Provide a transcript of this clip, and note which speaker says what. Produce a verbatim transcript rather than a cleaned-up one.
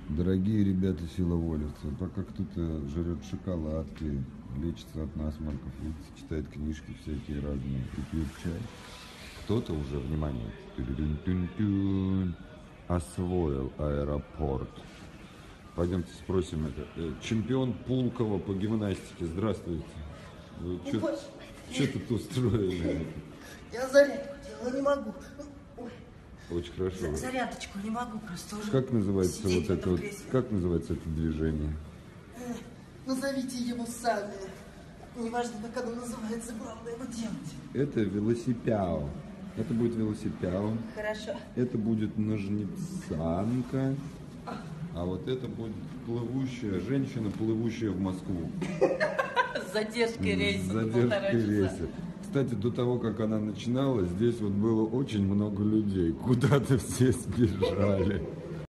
Speaker 1: Дорогие ребята силоволевцы, пока кто-то жрет шоколадки, лечится от насморков, видите, читает книжки всякие разные и пьет чай, кто-то уже, внимание, освоил аэропорт. Пойдемте спросим это. Чемпион Пулково по гимнастике, здравствуйте. Вы что тут устроили?
Speaker 2: Я зарядку делала, не могу.
Speaker 1: Очень хорошо.
Speaker 2: Зарядочку не могу просто уже.
Speaker 1: Как называется вот это вот, как называется это движение?
Speaker 2: Назовите его сами. Неважно, как оно называется, главное его делать.
Speaker 1: Это велосипяо. Это будет велосипяо.
Speaker 2: Хорошо.
Speaker 1: Это будет ножницанка. А вот это будет плывущая женщина, плывущая в Москву.
Speaker 2: С задержкой рейса.
Speaker 1: С задержкой рейса. Кстати, до того, как она начинала, здесь вот было очень много людей. Куда-то все сбежали.